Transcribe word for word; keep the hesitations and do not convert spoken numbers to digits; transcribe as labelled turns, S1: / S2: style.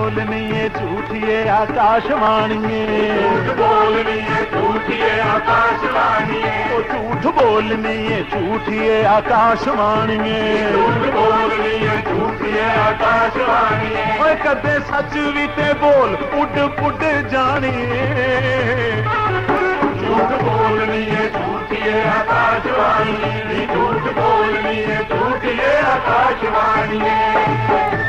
S1: बोलनी है झूठी है आकाशवाणी झूठ बोलनी है झूठी है आकाशवाणी ओ झूठ बोलनी है झूठी है आकाशवाणी झूठ बोलनी है झूठी है आकाशवाणी ओए कदे सच भी ते बोल उड पुड जानी झूठ बोलनी है झूठी है आकाशवाणी झूठ बोलनी है झूठी है आकाशवाणी